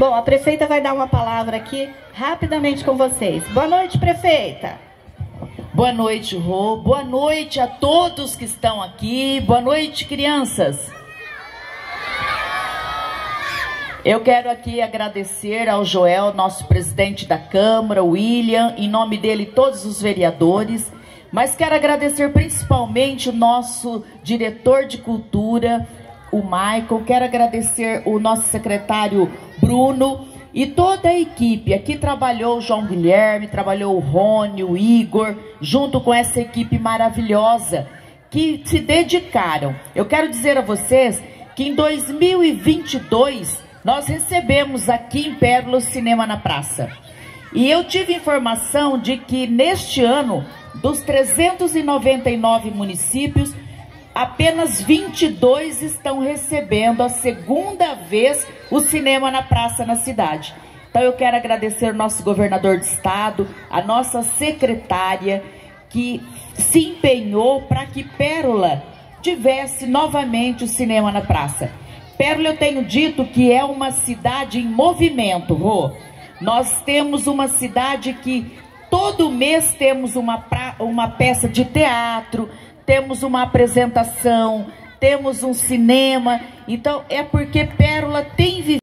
Bom, a prefeita vai dar uma palavra aqui rapidamente com vocês. Boa noite, prefeita. Boa noite, Rô. Boa noite a todos que estão aqui. Boa noite, crianças. Eu quero aqui agradecer ao Joel, nosso presidente da Câmara, o William, em nome dele todos os vereadores, mas quero agradecer principalmente o nosso diretor de cultura, o Michael, quero agradecer o nosso secretário Bruno e toda a equipe. Aqui trabalhou o João Guilherme, trabalhou o Rony, o Igor, junto com essa equipe maravilhosa que se dedicaram. Eu quero dizer a vocês que em 2022 nós recebemos aqui em Pérola o Cinema na Praça. E eu tive informação de que neste ano, dos 399 municípios, apenas 22 estão recebendo a segunda vez o Cinema na Praça na cidade. Então eu quero agradecer ao nosso governador de estado, a nossa secretária, que se empenhou para que Pérola tivesse novamente o Cinema na Praça. Pérola, eu tenho dito que é uma cidade em movimento, Rô. Nós temos uma cidade que todo mês temos uma peça de teatro, temos uma apresentação, temos um cinema. Então é porque Pérola tem vivido